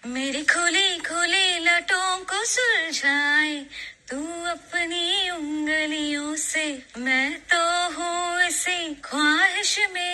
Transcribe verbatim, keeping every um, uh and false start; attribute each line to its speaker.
Speaker 1: मेरी खुली खुली लटों को सुलझाए तू अपनी उंगलियों से, मैं तो हूँ इसी ख्वाहिश में